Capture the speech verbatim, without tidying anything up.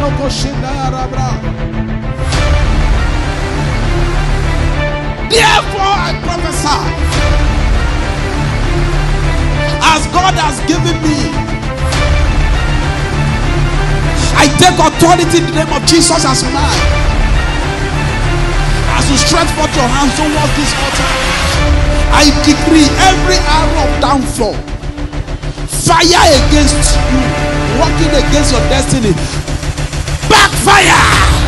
Therefore I prophesy, as God has given me, I take authority in the name of Jesus as mine. As you stretch forth your hands towards this altar, I decree every arrow of downfall, fire against you, working against your destiny, backfire.